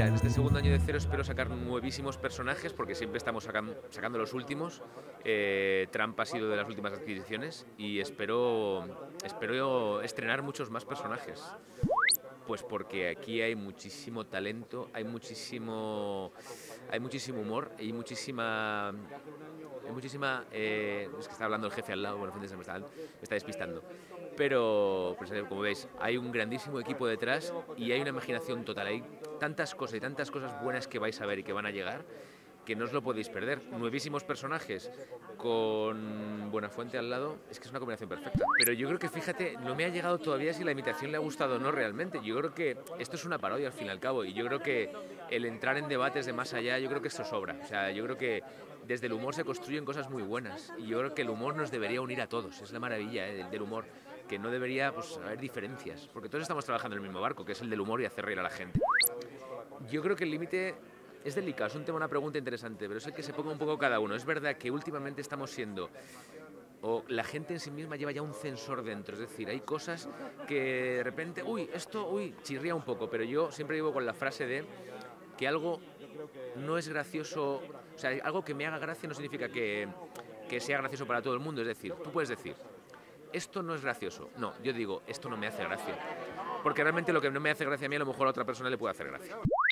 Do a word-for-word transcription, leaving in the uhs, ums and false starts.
mira, en este segundo año de Cero espero sacar nuevísimos personajes, porque siempre estamos sacan, sacando los últimos. Eh, Trump ha sido de las últimas adquisiciones y espero, espero estrenar muchos más personajes. Pues porque aquí hay muchísimo talento, hay muchísimo, hay muchísimo humor, hay muchísima, hay muchísima, eh, es que está hablando el jefe al lado, bueno, se me está, me está despistando. Pero, pues, como veis, hay un grandísimo equipo detrás y hay una imaginación total. Hay tantas cosas y tantas cosas buenas que vais a ver y que van a llegar que no os lo podéis perder. Nuevísimos personajes con Buenafuente al lado, es que es una combinación perfecta. Pero yo creo que, fíjate, no me ha llegado todavía si la imitación le ha gustado o no realmente. Yo creo que esto es una parodia al fin y al cabo, y yo creo que el entrar en debates de más allá, yo creo que esto sobra. O sea, yo creo que desde el humor se construyen cosas muy buenas, y yo creo que el humor nos debería unir a todos. Es la maravilla, ¿eh?, del, del humor, que no debería, pues, haber diferencias, porque todos estamos trabajando en el mismo barco, que es el del humor y hacer reír a la gente. Yo creo que el límite es delicado, es un tema, una pregunta interesante, pero es el que se ponga un poco cada uno. Es verdad que últimamente estamos siendo, o la gente en sí misma lleva ya un censor dentro, es decir, hay cosas que de repente, uy, esto, uy, chirría un poco, pero yo siempre vivo con la frase de que algo no es gracioso, o sea, algo que me haga gracia no significa que, que sea gracioso para todo el mundo. Es decir, tú puedes decir, esto no es gracioso. No, yo digo, esto no me hace gracia. Porque realmente lo que no me hace gracia a mí, a lo mejor a otra persona le puede hacer gracia.